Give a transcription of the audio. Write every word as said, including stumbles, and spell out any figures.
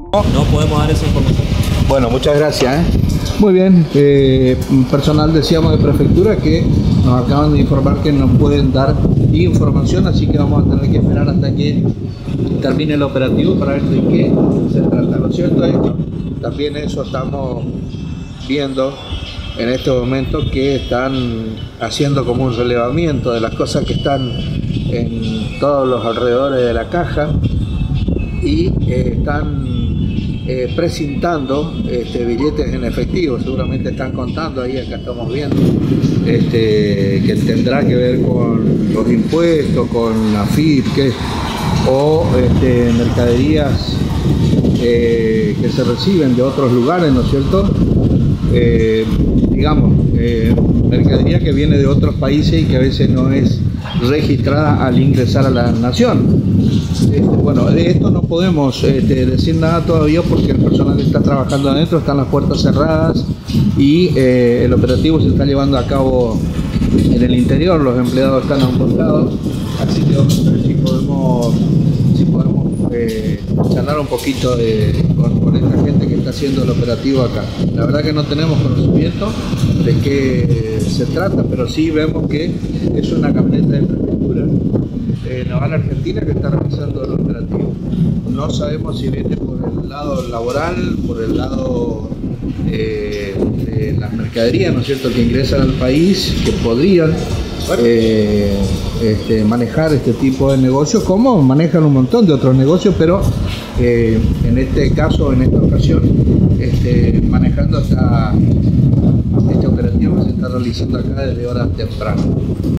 No podemos dar esa información. Bueno, muchas gracias. ¿eh? Muy bien, eh, personal decíamos de prefectura que nos acaban de informar que no pueden dar información, así que vamos a tener que esperar hasta que termine el operativo para ver de qué se trata. Lo cierto es que también eso estamos viendo en este momento, que están haciendo como un relevamiento de las cosas que están en todos los alrededores de la caja y eh, están eh, precintando este, billetes en efectivo. Seguramente están contando ahí, acá estamos viendo, este, que tendrá que ver con los impuestos, con la F I P, que, o este, mercaderías eh, que se reciben de otros lugares, ¿no es cierto? Eh, digamos, eh, mercadería que viene de otros países y que a veces no es registrada al ingresar a la nación. Este, bueno, de esto no podemos este, decir nada todavía porque el personal está trabajando adentro, están las puertas cerradas y eh, el operativo se está llevando a cabo en el interior, los empleados están a un costado, así que vamos a ver si podemos, si podemos eh, charlar un poquito de, con, con esta gente que está haciendo el operativo acá. La verdad que no tenemos conocimiento de qué se trata, pero sí vemos que es una camioneta de prefectura eh, naval argentina que está realizando el operativo. No sabemos si viene por el lado laboral, por el lado eh, de las mercaderías, ¿no es cierto?, que ingresan al país, que podrían eh, este, manejar este tipo de negocios, como manejan un montón de otros negocios, pero eh, en este caso, en esta ocasión, este, manejando hasta este operativo que se está realizando acá desde horas tempranas.